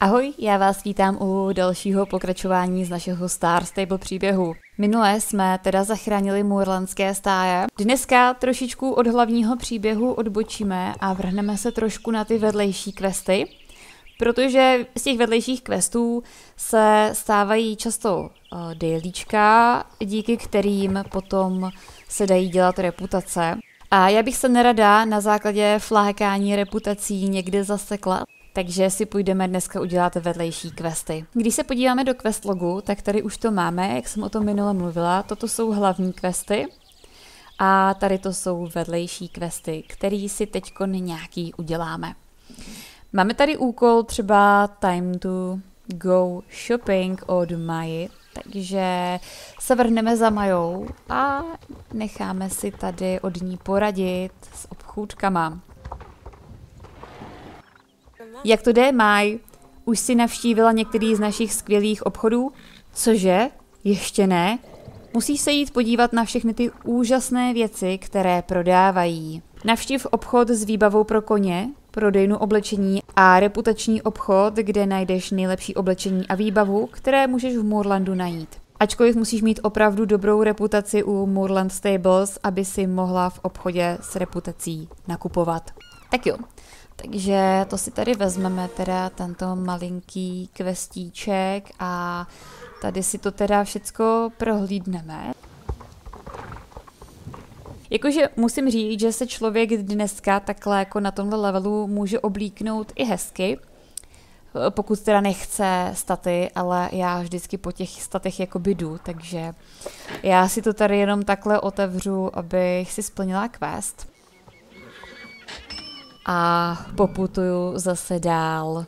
Ahoj, já vás vítám u dalšího pokračování z našeho Star Stable příběhu. Minule jsme teda zachránili moorlandské stáje. Dneska trošičku od hlavního příběhu odbočíme a vrhneme se trošku na ty vedlejší questy, protože z těch vedlejších questů se stávají často dailíčka, díky kterým potom se dají dělat reputace. A já bych se nerada na základě flákání reputací někde zasekla, takže si půjdeme dneska udělat vedlejší questy. Když se podíváme do quest logu, tak tady už to máme, jak jsem o tom minule mluvila. Toto jsou hlavní questy a tady to jsou vedlejší questy, který si teďko nějaký uděláme. Máme tady úkol třeba time to go shopping od Maji, takže se vrhneme za Majou a necháme si tady od ní poradit s obchůdkama. Jak to jde, Maj? Už si navštívila některý z našich skvělých obchodů? Cože? Ještě ne? Musíš se jít podívat na všechny ty úžasné věci, které prodávají. Navštiv obchod s výbavou pro koně, prodejnu oblečení a reputační obchod, kde najdeš nejlepší oblečení a výbavu, které můžeš v Moorlandu najít. Ačkoliv musíš mít opravdu dobrou reputaci u Moorland Stables, aby si mohla v obchodě s reputací nakupovat. Tak jo. Takže to si tady vezmeme, teda tento malinký questíček a tady si to teda všecko prohlídneme. Jakože musím říct, že se člověk dneska takhle jako na tomhle levelu může oblíknout i hezky, pokud teda nechce staty, ale já vždycky po těch statech jakoby jdu, takže já si to tady jenom takhle otevřu, abych si splnila quest. A poputuju zase dál.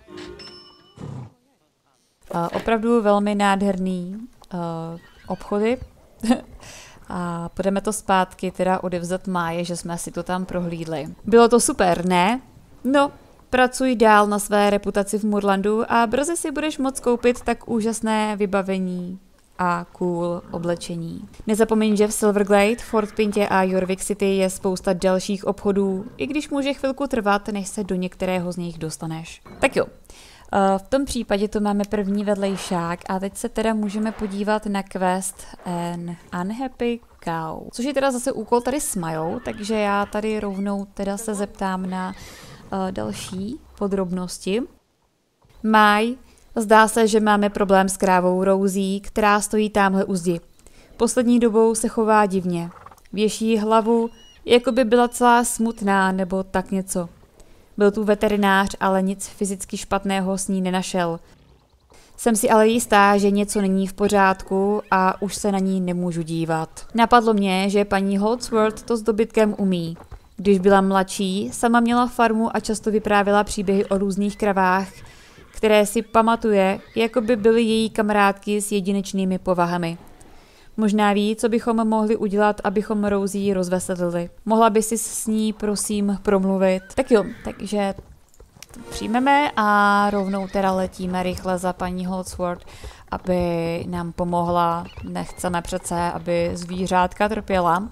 Opravdu velmi nádherný obchody. A půjdeme to zpátky teda odevzat Máje, že jsme si to tam prohlídli. Bylo to super, ne? No, pracuj dál na své reputaci v Moorlandu a brzy si budeš moct koupit tak úžasné vybavení a cool oblečení. Nezapomeň, že v Silverglade, Fort Pintě a Jorvik City je spousta dalších obchodů, i když může chvilku trvat, než se do některého z nich dostaneš. Tak jo, v tom případě to máme první vedlejšák a teď se teda můžeme podívat na quest An Unhappy Cow, což je teda zase úkol tady s Majou, takže já tady rovnou teda se zeptám na další podrobnosti. Maj, zdá se, že máme problém s krávou Rosie, která stojí támhle u zdi. Poslední dobou se chová divně. Věší hlavu, jako by byla celá smutná nebo tak něco. Byl tu veterinář, ale nic fyzicky špatného s ní nenašel. Jsem si ale jistá, že něco není v pořádku a už se na ní nemůžu dívat. Napadlo mě, že paní Holdsworth to s dobytkem umí. Když byla mladší, sama měla farmu a často vyprávěla příběhy o různých kravách, které si pamatuje, jako by byly její kamarádky s jedinečnými povahami. Možná ví, co bychom mohli udělat, abychom Rosie rozveselili. Mohla by si s ní, prosím, promluvit. Tak jo, takže to přijmeme a rovnou teda letíme rychle za paní Holdsworth, aby nám pomohla. Nechceme přece, aby zvířátka trpěla.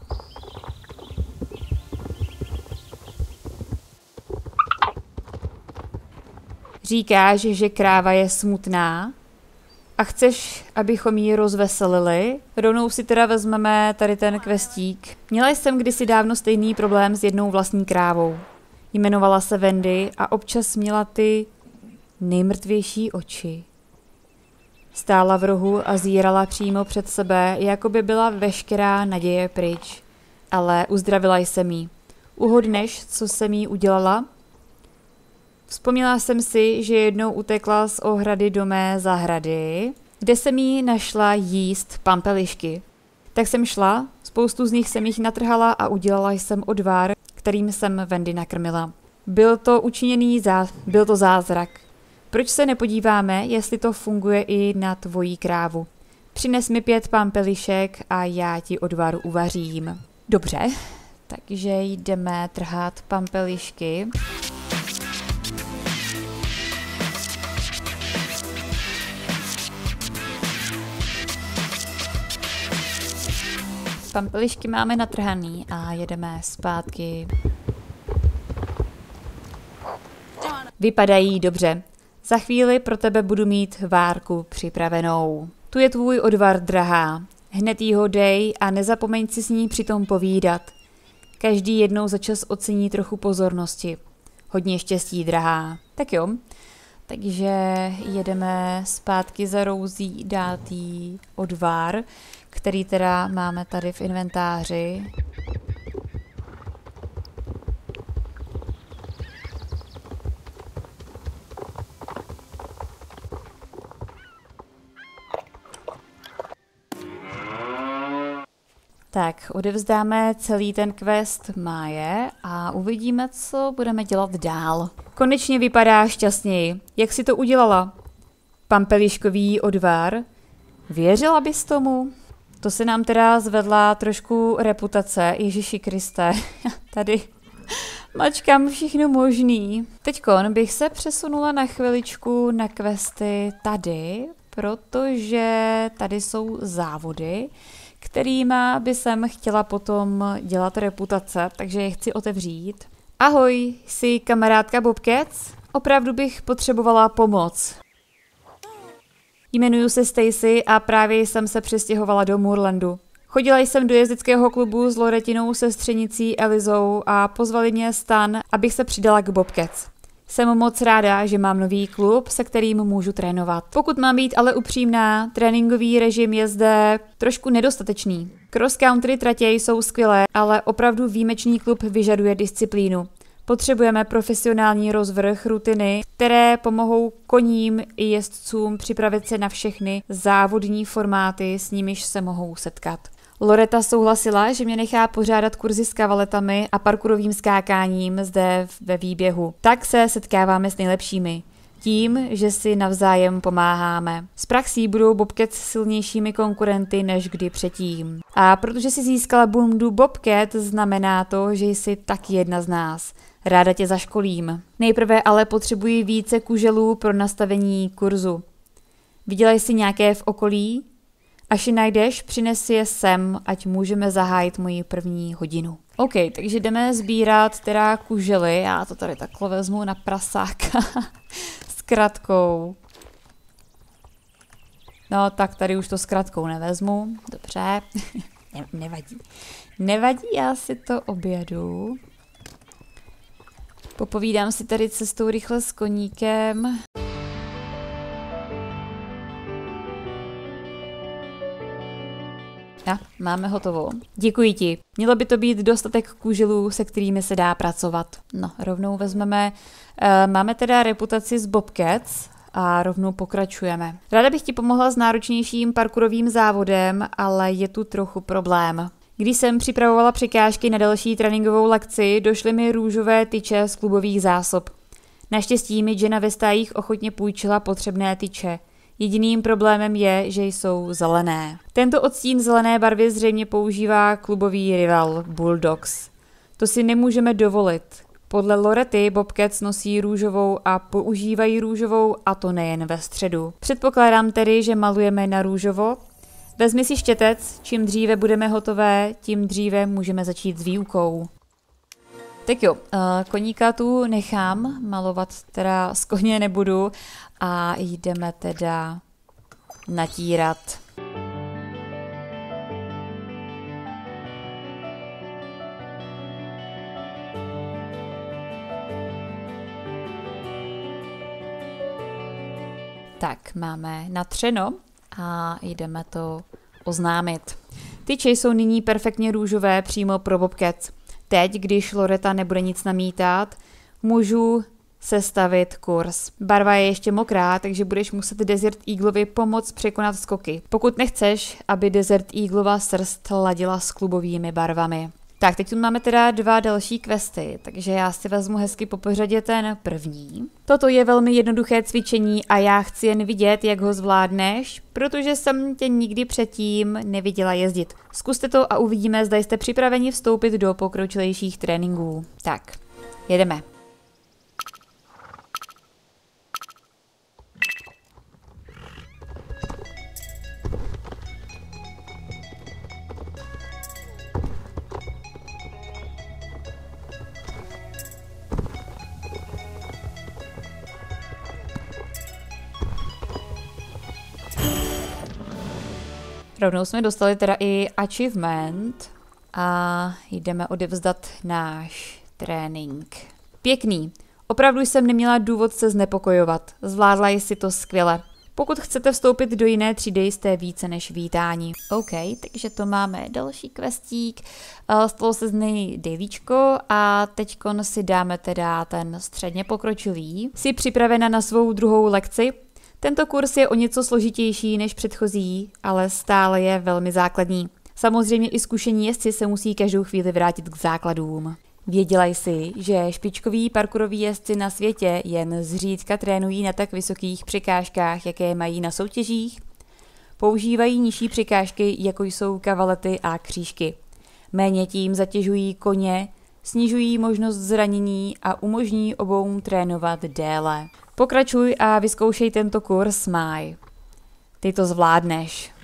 Říkáš, že kráva je smutná a chceš, abychom ji rozveselili. Rovnou si teda vezmeme tady ten questík. Měla jsem kdysi dávno stejný problém s jednou vlastní krávou. Jmenovala se Wendy a občas měla ty nejmrtvější oči. Stála v rohu a zírala přímo před sebe, jako by byla veškerá naděje pryč. Ale uzdravila jsem jí. Uhodneš, co jsem jí udělala? Vzpomněla jsem si, že jednou utekla z ohrady do mé zahrady, kde jsem jí našla jíst pampelišky. Tak jsem šla, spoustu z nich jsem jich natrhala a udělala jsem odvar, kterým jsem Wendy nakrmila. Byl to zázrak. Proč se nepodíváme, jestli to funguje i na tvojí krávu? Přines mi 5 pampelišek a já ti odvar uvařím. Dobře, takže jdeme trhat pampelišky. Pampelišky máme natrhaný a jedeme zpátky. Vypadají dobře. Za chvíli pro tebe budu mít várku připravenou. Tu je tvůj odvar, drahá. Hned jí ho dej a nezapomeň si s ní přitom povídat. Každý jednou za čas ocení trochu pozornosti. Hodně štěstí, drahá. Tak jo, takže jedeme zpátky za Rouzí dát jí odvar, který teda máme tady v inventáři. Tak, odevzdáme celý ten quest Máje a uvidíme, co budeme dělat dál. Konečně vypadá šťastněji. Jak jsi to udělala? Pampeliškový odvar? Věřila bys tomu? To se nám teda zvedla trošku reputace, Ježiši Kriste. Tady mačkám všechno možný. Teďkon bych se přesunula na chviličku na questy tady, protože tady jsou závody, kterýma by jsem chtěla potom dělat reputace, takže je chci otevřít. Ahoj, jsi kamarádka Bobcats? Opravdu bych potřebovala pomoc. Jmenuji se Stacy a právě jsem se přestěhovala do Moorlandu. Chodila jsem do jezdeckého klubu s Loretinou sestřenicí Elizou a pozvali mě Stan, abych se přidala k Bobcats. Jsem moc ráda, že mám nový klub, se kterým můžu trénovat. Pokud mám být ale upřímná, tréninkový režim je zde trošku nedostatečný. Cross-country tratě jsou skvělé, ale opravdu výjimečný klub vyžaduje disciplínu. Potřebujeme profesionální rozvrh, rutiny, které pomohou koním i jezdcům připravit se na všechny závodní formáty, s nimiž se mohou setkat. Loreta souhlasila, že mě nechá pořádat kurzy s kavaletami a parkourovým skákáním zde ve výběhu. Tak se setkáváme s nejlepšími. Tím, že si navzájem pomáháme. Z praxí budou Bobcats silnějšími konkurenty než kdy předtím. A protože si získala bundu Bobcat, znamená to, že jsi taky jedna z nás. Ráda tě zaškolím. Nejprve ale potřebuji více kuželů pro nastavení kurzu. Viděla jsi nějaké v okolí? Až je najdeš, přines si je sem, ať můžeme zahájit moji první hodinu. OK, takže jdeme sbírat teda kužely. Já to tady takhle vezmu na prasáka s kratkou. No tak tady už to s kratkou nevezmu. Dobře, nevadí. Nevadí, já si to objedu. Popovídám si tady cestou rychle s koníkem. Ja, máme hotovo. Děkuji ti. Mělo by to být dostatek kuželů, se kterými se dá pracovat. No, rovnou vezmeme. Máme teda reputaci z Bobcats a rovnou pokračujeme. Ráda bych ti pomohla s náročnějším parkourovým závodem, ale je tu trochu problém. Když jsem připravovala překážky na další tréninkovou lekci, došly mi růžové tyče z klubových zásob. Naštěstí mi Jenna ve stájích ochotně půjčila potřebné tyče. Jediným problémem je, že jsou zelené. Tento odstín zelené barvy zřejmě používá klubový rival Bulldogs. To si nemůžeme dovolit. Podle Lorety Bobcats nosí růžovou a používají růžovou, a to nejen ve středu. Předpokládám tedy, že malujeme na růžovo. Vezmi si štětec, čím dříve budeme hotové, tím dříve můžeme začít s výukou. Tak jo, koníka tu nechám, malovat teda z koně nebudu a jdeme teda natírat. Tak, máme natřeno a jdeme to oznámit. Tyče jsou nyní perfektně růžové přímo pro Bobcats. Teď, když Loreta nebude nic namítat, můžu sestavit kurz. Barva je ještě mokrá, takže budeš muset Desert Eaglovi pomoct překonat skoky. Pokud nechceš, aby Desert Eaglova srst ladila s klubovými barvami. Tak, teď tu máme teda 2 další questy, takže já si vezmu hezky po pořadě ten první. Toto je velmi jednoduché cvičení a já chci jen vidět, jak ho zvládneš, protože jsem tě nikdy předtím neviděla jezdit. Zkuste to a uvidíme, zda jste připraveni vstoupit do pokročilejších tréninků. Tak, jedeme. Rovnou jsme dostali teda i achievement a jdeme odevzdat náš trénink. Pěkný. Opravdu jsem neměla důvod se znepokojovat. Zvládla jsi to skvěle. Pokud chcete vstoupit do jiné třídy, jste více než vítáni. OK, takže to máme další questík. Stalo se z něj dailíčko a teďkon si dáme teda ten středně pokročilý. Jsi připravena na svou druhou lekci? Tento kurz je o něco složitější než předchozí, ale stále je velmi základní. Samozřejmě i zkušení jezdci se musí každou chvíli vrátit k základům. Věděla jsi, že špičkoví parkouroví jezdci na světě jen zřídka trénují na tak vysokých překážkách, jaké mají na soutěžích? Používají nižší překážky, jako jsou kavalety a křížky. Méně tím zatěžují koně, snižují možnost zranění a umožní obou trénovat déle. Pokračuj a vyzkoušej tento kurz Maj. Ty to zvládneš.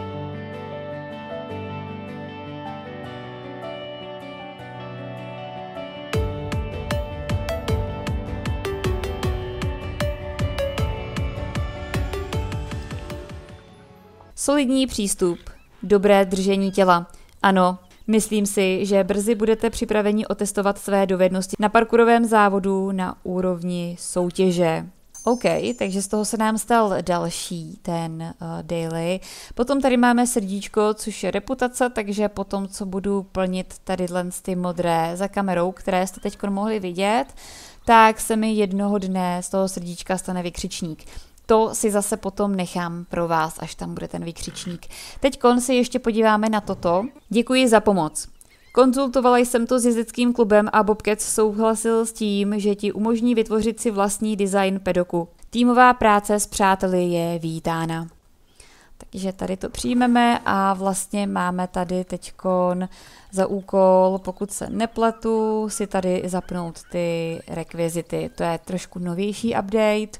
Solidní přístup, dobré držení těla. Ano, myslím si, že brzy budete připraveni otestovat své dovednosti na parkourovém závodu na úrovni soutěže. OK, takže z toho se nám stal další ten daily. Potom tady máme srdíčko, což je reputace, takže potom, co budu plnit tady ty modré za kamerou, které jste teď mohli vidět, tak se mi jednoho dne z toho srdíčka stane vykřičník. To si zase potom nechám pro vás, až tam bude ten vykřičník. Teďkon se ještě podíváme na toto. Děkuji za pomoc. Konzultovala jsem to s jezdeckým klubem a Bobcat souhlasil s tím, že ti umožní vytvořit si vlastní design pedoku. Týmová práce s přáteli je vítána. Takže tady to přijmeme a vlastně máme tady teďkon za úkol, pokud se nepletu, si tady zapnout ty rekvizity. To je trošku novější update.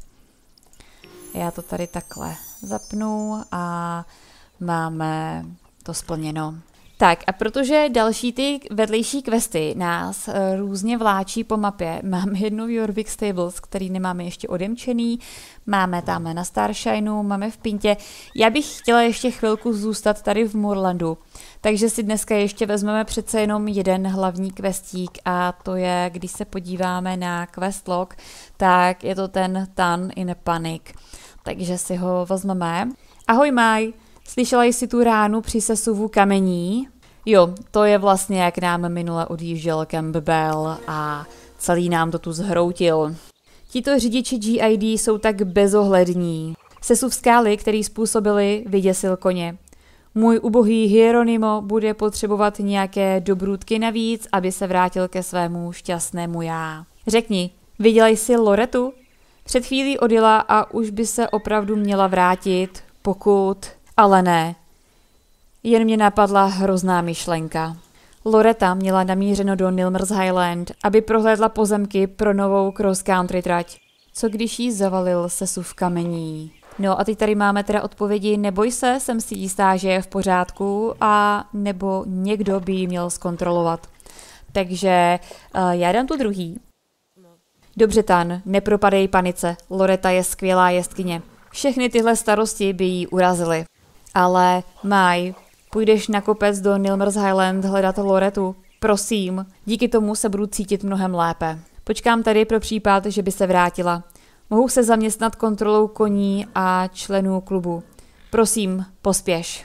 Já to tady takhle zapnu a máme to splněno. Tak a protože další ty vedlejší questy nás různě vláčí po mapě, máme jednu Jorvik Stables, který nemáme ještě odemčený, máme tam na Starshineu, máme v Pintě. Já bych chtěla ještě chvilku zůstat tady v Moorlandu, takže si dneska ještě vezmeme přece jenom jeden hlavní questík a to je, když se podíváme na questlog, tak je to ten Tan in a Panic. Takže si ho vezmeme. Ahoj Maj, slyšela jsi tu ránu při sesuvu kamení? Jo, to je vlastně, jak nám minule odjížděl Campbell a celý nám to tu zhroutil. Tito řidiči GID jsou tak bezohlední. Sesuv skály, který způsobili, vyděsil koně. Můj ubohý Hieronimo bude potřebovat nějaké dobrůdky navíc, aby se vrátil ke svému šťastnému já. Řekni, viděla jsi Loretu? Před chvílí odjela a už by se opravdu měla vrátit, pokud... Ale ne. Jen mě napadla hrozná myšlenka. Loreta měla namířeno do Nilmer's Highland, aby prohlédla pozemky pro novou cross-country trať. Co když jí zavalil sesuv kamení? No a teď tady máme teda odpovědi, neboj se, jsem si jistá, že je v pořádku a nebo někdo by ji měl zkontrolovat. Takže já dám tu druhý. Dobře Tan, nepropadej panice, Loreta je skvělá jezdkyně. Všechny tyhle starosti by jí urazily. Ale Maj, půjdeš na kopec do Nilmer's Highland hledat Loretu? Prosím, díky tomu se budu cítit mnohem lépe. Počkám tady pro případ, že by se vrátila. Mohu se zaměstnat kontrolou koní a členů klubu. Prosím, pospěš.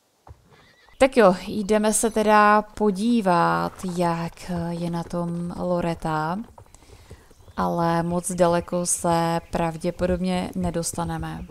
Tak jo, jdeme se teda podívat, jak je na tom Loreta. Ale moc daleko se pravděpodobně nedostaneme.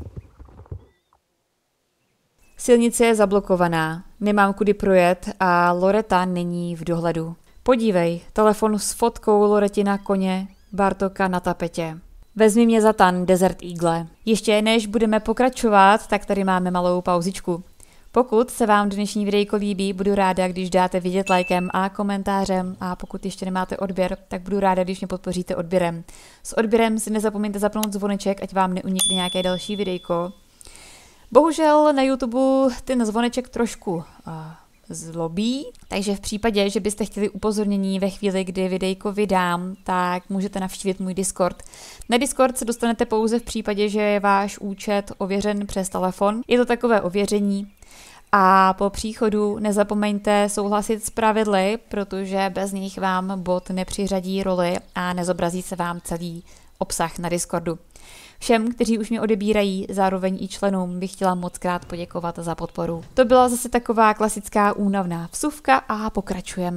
Silnice je zablokovaná, nemám kudy projet a Loreta není v dohledu. Podívej, telefon s fotkou Loretina koně, Bartoka na tapetě. Vezmi mě za Tan, Desert Eagle. Ještě než budeme pokračovat, tak tady máme malou pauzičku. Pokud se vám dnešní videjko líbí, budu ráda, když dáte vidět lajkem a komentářem a pokud ještě nemáte odběr, tak budu ráda, když mě podpoříte odběrem. S odběrem si nezapomeňte zapnout zvoneček, ať vám neunikne nějaké další videjko. Bohužel na YouTube ten zvoneček trošku zlobí, takže v případě, že byste chtěli upozornění ve chvíli, kdy videjko vydám, tak můžete navštívit můj Discord. Na Discord se dostanete pouze v případě, že je váš účet ověřen přes telefon. Je to takové ověření A po příchodu nezapomeňte souhlasit s pravidly, protože bez nich vám bot nepřiřadí roli a nezobrazí se vám celý obsah na Discordu. Všem, kteří už mě odebírají, zároveň i členům, bych chtěla moc krát poděkovat za podporu. To byla zase taková klasická únavná vsuvka a pokračujeme.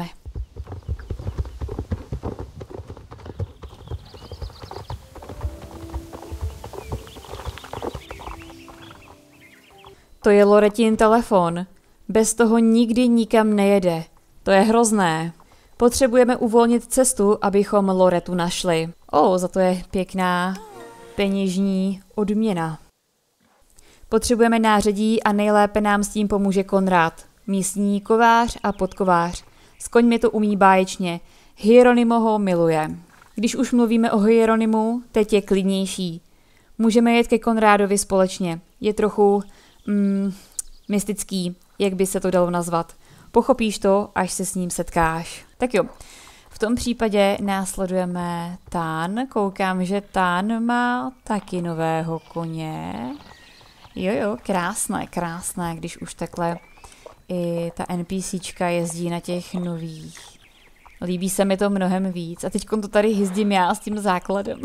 To je Loretin telefon. Bez toho nikdy nikam nejede. To je hrozné. Potřebujeme uvolnit cestu, abychom Loretu našli. Za to je pěkná peněžní odměna. Potřebujeme nářadí a nejlépe nám s tím pomůže Konrad, místní kovář a podkovář. S koňmi to umí báječně. Hieronymo ho miluje. Když už mluvíme o Hieronymu, teď je klidnější. Můžeme jet ke Konrádovi společně. Je trochu mystický, jak by se to dalo nazvat. Pochopíš to, až se s ním setkáš. Tak jo, v tom případě následujeme Tán. Koukám, že Tán má taky nového koně. Jo, krásné, když už takhle i ta NPCčka jezdí na těch nových. Líbí se mi to mnohem víc. A teď to tady hyzdím já s tím základem.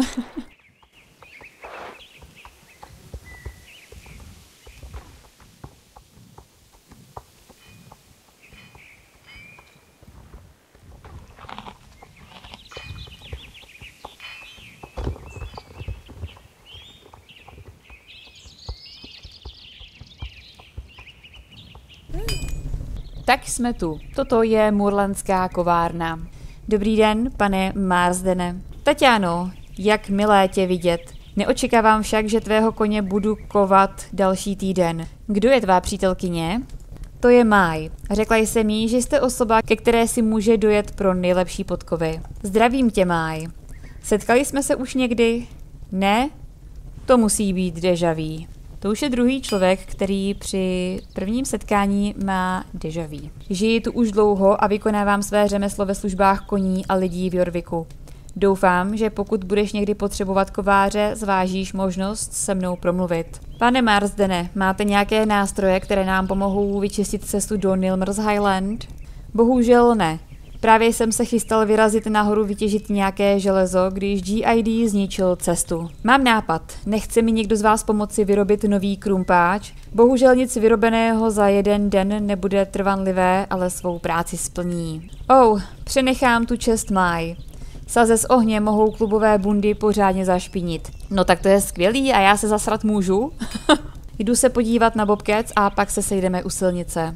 Tak jsme tu. Toto je Murlanská kovárna. Dobrý den, pane Marsdene. Taťáno, jak milé tě vidět. Neočekávám však, že tvého koně budu kovat další týden. Kdo je tvá přítelkyně? To je Maj. Řekla jsem jí, že jste osoba, ke které si může dojet pro nejlepší podkovy. Zdravím tě, Maj. Setkali jsme se už někdy? Ne? To musí být déjà vu. To už je druhý člověk, který při prvním setkání má déjà vu. Žiji tu už dlouho a vykonávám své řemeslo ve službách koní a lidí v Jorviku. Doufám, že pokud budeš někdy potřebovat kováře, zvážíš možnost se mnou promluvit. Pane Marsdene, máte nějaké nástroje, které nám pomohou vyčistit cestu do Nilmers Highland? Bohužel ne. Právě jsem se chystal vyrazit nahoru vytěžit nějaké železo, když GID zničil cestu. Mám nápad. Nechce mi někdo z vás pomoci vyrobit nový krumpáč? Bohužel nic vyrobeného za jeden den nebude trvanlivé, ale svou práci splní. Přenechám tu čest Maj. Saze z ohně mohou klubové bundy pořádně zašpinit. No tak to je skvělý a já se zasrat můžu? Jdu se podívat na Bobcats a pak se sejdeme u silnice.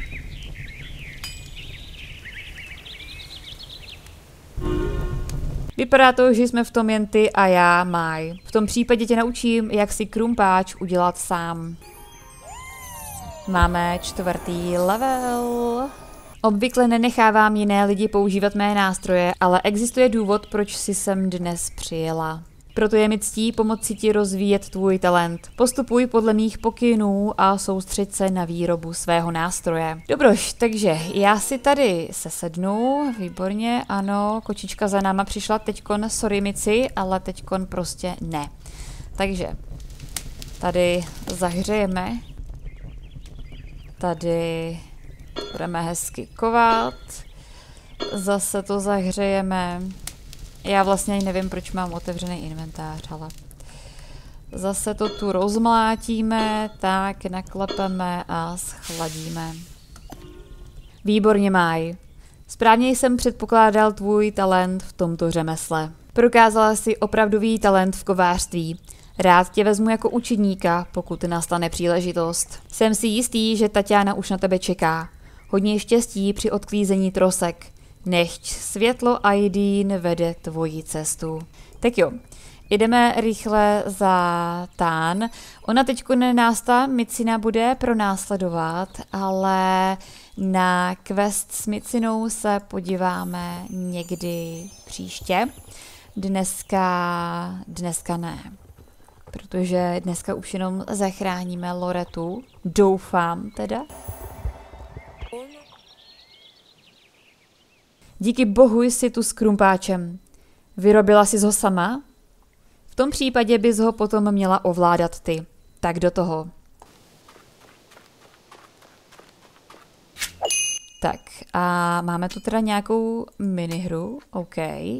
Vypadá to, že jsme v tom jen ty a já, Maj. V tom případě tě naučím, jak si krumpáč udělat sám. Máme 4. level. Obvykle nenechávám jiné lidi používat mé nástroje, ale existuje důvod, proč si sem dnes přijela. Proto je mi ctí pomoci ti rozvíjet tvůj talent. Postupuj podle mých pokynů a soustřeď se na výrobu svého nástroje. Dobroš, takže já si tady sesednu, výborně, ano, kočička za náma přišla teďkon, sorry Mici, ale teďkon prostě ne. Takže tady zahřejeme, tady budeme hezky kovat, zase to zahřejeme. Já vlastně ani nevím, proč mám otevřený inventář, ale zase to tu rozmlátíme, tak naklepeme a schladíme. Výborně, Maj. Správně jsem předpokládal tvůj talent v tomto řemesle. Prokázala si opravdový talent v kovářství. Rád tě vezmu jako učedníka, pokud nastane příležitost. Jsem si jistý, že Taťána už na tebe čeká. Hodně štěstí při odklízení trosek. Nechť světlo Aidín vede tvoji cestu. Tak jo, jdeme rychle za Tán. Ona teďko nás ta Micina bude pronásledovat, ale na quest s Micinou se podíváme někdy příště. Dneska ne, protože dneska už jenom zachráníme Loretu. Doufám teda. Díky bohu jsi tu s krumpáčem. Vyrobila jsi ho sama? V tom případě bys ho potom měla ovládat ty. Tak do toho. Tak a máme tu teda nějakou minihru, OK.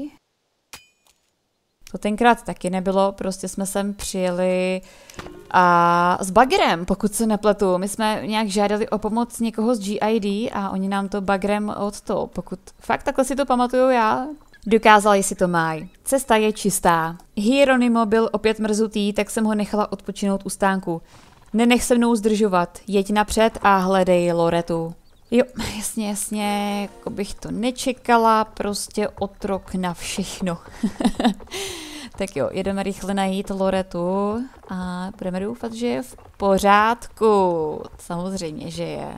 To tenkrát taky nebylo, prostě jsme sem přijeli a s bagrem, pokud se nepletu. My jsme nějak žádali o pomoc někoho z GID a oni nám to bagrem pokud fakt takhle si to pamatuju já. Dokázali si to Maj. Cesta je čistá. Hieronimo byl opět mrzutý, tak jsem ho nechala odpočinout u stánku. Nenech se mnou zdržovat, jeď napřed a hledej Loretu. Jo, jasně, jako bych to nečekala, prostě otrok na všechno. Tak jo, jedeme rychle najít Loretu a budeme doufat, že je v pořádku. Samozřejmě, že je.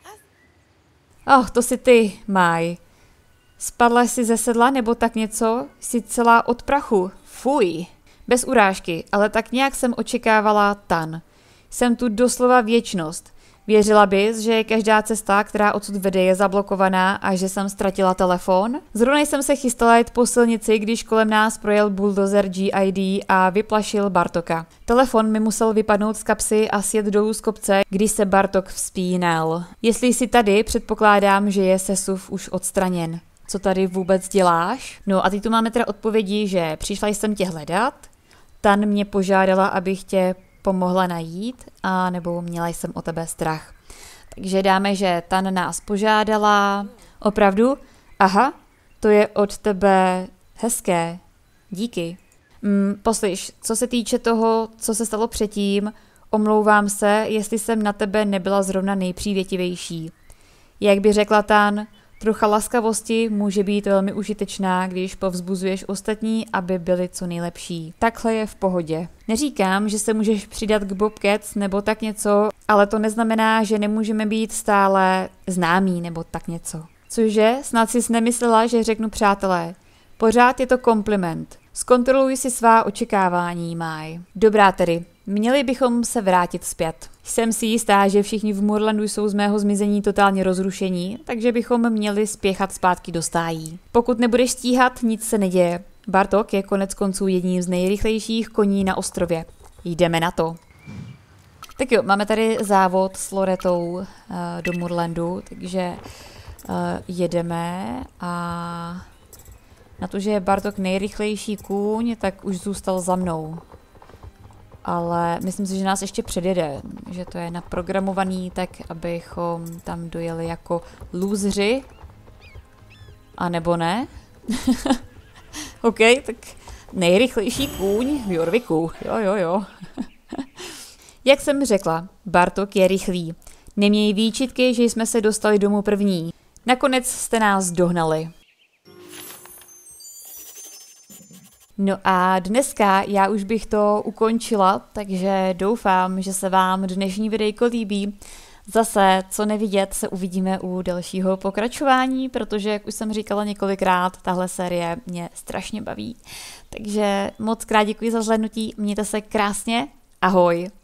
To si ty, Maj. Spadla jsi ze sedla nebo tak něco? Jsi celá od prachu. Fuj. Bez urážky, ale tak nějak jsem očekávala Tan. Jsem tu doslova věčnost. Věřila bys, že každá cesta, která odsud vede, je zablokovaná a že jsem ztratila telefon? Zrovna jsem se chystala jít po silnici, když kolem nás projel buldozer GID a vyplašil Bartoka. Telefon mi musel vypadnout z kapsy a sjet dolů z kopce, když se Bartok vzpínal. Jestli jsi tady, předpokládám, že je sesuv už odstraněn. Co tady vůbec děláš? No a teď tu máme teda odpovědi, že přišla jsem tě hledat, Tan mě požádala, abych tě pomohla najít, a nebo měla jsem o tebe strach. Takže dáme, že Tan nás požádala. Opravdu? Aha, to je od tebe hezké. Díky. Poslyš, co se týče toho, co se stalo předtím, omlouvám se, jestli jsem na tebe nebyla zrovna nejpřívětivější. Jak by řekla Tan, trocha laskavosti může být velmi užitečná, když povzbuzuješ ostatní, aby byli co nejlepší. Takhle je v pohodě. Neříkám, že se můžeš přidat k Bobcats nebo tak něco, ale to neznamená, že nemůžeme být stále známí nebo tak něco. Cože? Snad jsi nemyslela, že řeknu přátelé. Pořád je to kompliment. Zkontroluj si svá očekávání, Maj. Dobrá tedy. Měli bychom se vrátit zpět. Jsem si jistá, že všichni v Moorlandu jsou z mého zmizení totálně rozrušení, takže bychom měli spěchat zpátky do stájí. Pokud nebudeš stíhat, nic se neděje. Bartok je konec konců jedním z nejrychlejších koní na ostrově. Jdeme na to. Tak jo, máme tady závod s Loretou do Moorlandu, takže jedeme a na to, že je Bartok nejrychlejší kůň, tak už zůstal za mnou. Ale myslím si, že nás ještě předjede, že to je naprogramovaný tak, abychom tam dojeli jako lůzři. A nebo ne? OK, tak nejrychlejší kůň v Jorviku. Jo. Jak jsem řekla, Bartok je rychlý. Neměj výčitky, že jsme se dostali domů první. Nakonec jste nás dohnali. No a dneska já už bych to ukončila, takže doufám, že se vám dnešní videjko líbí. Zase, co nevidět, se uvidíme u dalšího pokračování, protože, jak už jsem říkala několikrát, tahle série mě strašně baví. Takže moc krát děkuji za zhlédnutí, mějte se krásně, ahoj!